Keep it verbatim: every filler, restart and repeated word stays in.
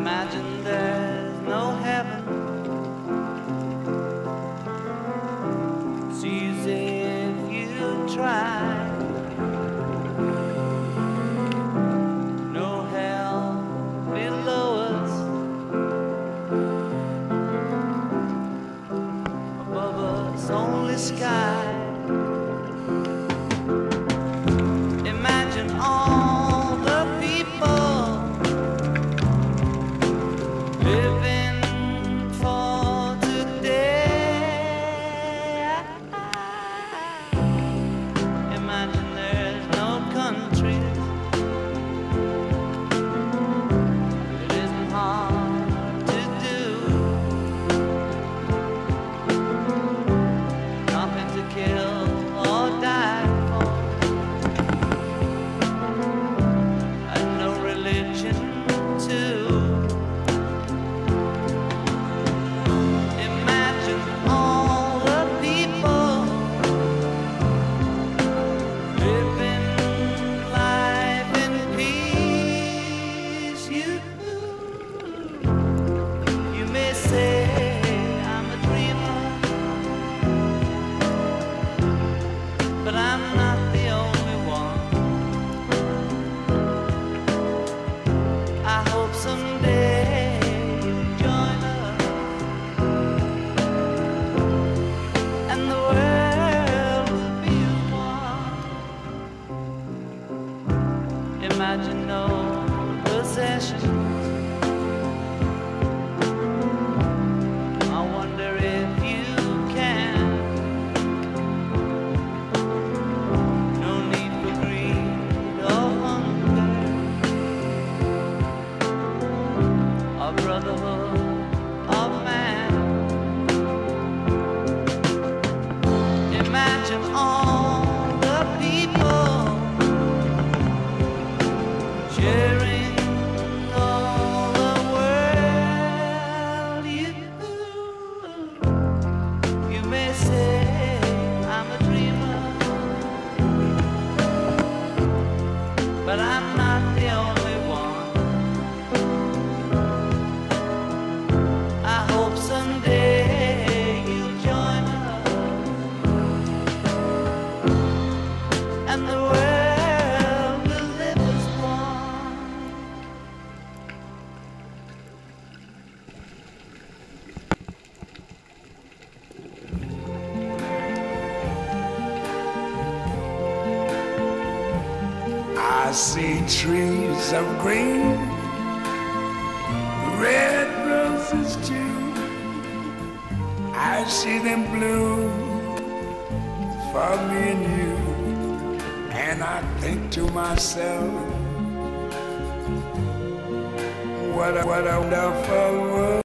Imagine there's no heaven. It's easy if you try. No hell below us, above us only sky. Imagine all the people living for today. Imagine there's no countries. It isn't hard to do. Nothing to kill or die for, and no religion too. Imagine all the people living life in peace. You, you may say I'm a dreamer, but I'm not the only one. I hope someday you'll join us, and the world will be one. Imagine no possessions. I wonder if you can. No need for greed or hunger, or brotherhood of man. Imagine all the people sharing all the world. You, you may say I'm a dreamer, but I'm not the only one. I hope someday you'll join us, and the world will live as one. I see trees of green, red roses too. I see them bloom for me and you, and I think to myself, what a, what a wonderful world.